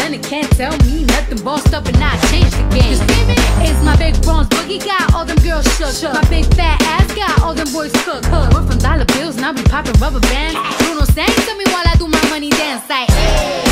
and it can't tell me nothing. Bossed up and I changed the game. You see me? It's my big bronze boogie got all them girls shook. My big fat ass got all them boys cooked. We're from dollar bills, now we popping rubber bands. Bruno sang to me while I do my money dance like, hey.